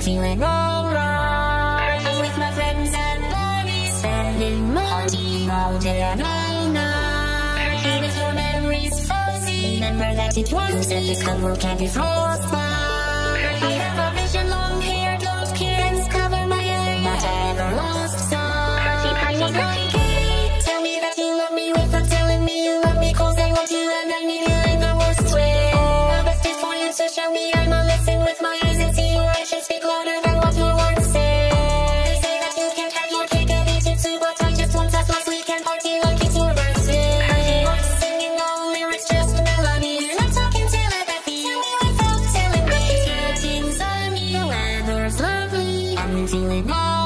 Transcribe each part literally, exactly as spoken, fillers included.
feeling alright. I'm with my friends and buddies, spending money all day and all night. Even if your memory's fuzzy, remember that it was in the cover candy frostbite. I have a vision, long hair, gold kids cover my eye, not ever lost sight. I was like, hey, tell me that you love me without telling me you love me, cause I want you and I need you in the worst way. The best is for you to show me I'm a listen with my eyes and see your actions speak louder than what your words say. They say that you can't have your cake and eat it too, but I just want us last weekend party like it's your birthday. I'm not singing all lyrics, just melodies. I'm talking telepathy, tell me without telling me. Getting sunny, the weather's lovely, I'm feeling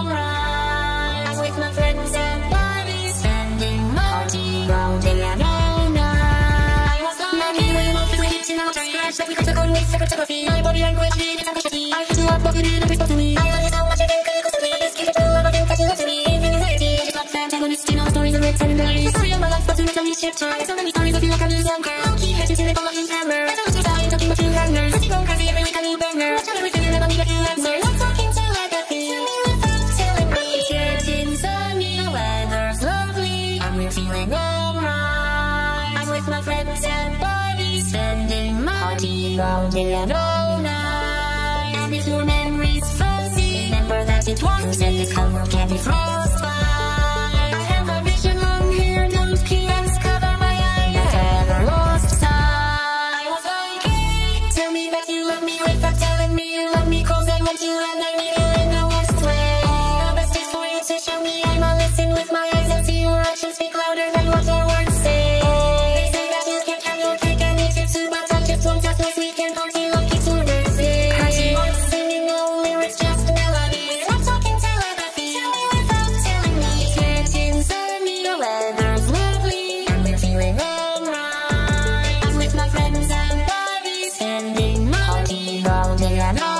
alright. I'm with my friends and buddies, spending money all day and all night. I was lucky when we moved to the kitchen out of scratch, that we could go with photography. My body language needed empathy. I could do up what you did and whisper to me. I love you so much I think you could me. Just keep it true, love you, catch you love to me. Even anxiety, just not antagonist, you know the stories are written in the lyrics. The story of my life, but do not tell me shit time. So many stories I feel like I'm losing young girl. Keep heading to the ball of his hammer. I don't know time, talking about two hangers. Pretty wrong, crazy, every week a new banger. Watch out everything and I need a new answer. I'm talking telepathy, tell me without telling me. It's getting sunny, the weather's lovely, I'm feeling alright. I'm with my friends and buddies, spending money all day and all night. And if your memory's fuzzy, remember that it was in the color candy frostbite. I have a vision, long hair, gold kids cover my eye, not ever lost sight. I was like, hey, tell me that you love me without telling me you love me, cause I want you and I need you in the worst way. The best is for you to show me I'm a listen with my eyes and see your actions speak louder than what your words say. They say that you can't have your cake and eat it too, but I just want us this weekend party like it's your birthday. I'm not singing all lyrics, just melodies. I'm talking telepathy, tell me without telling me. It's getting sunny, the weather's lovely, and we're feeling alright. I'm with my friends and buddies, spending money all day and all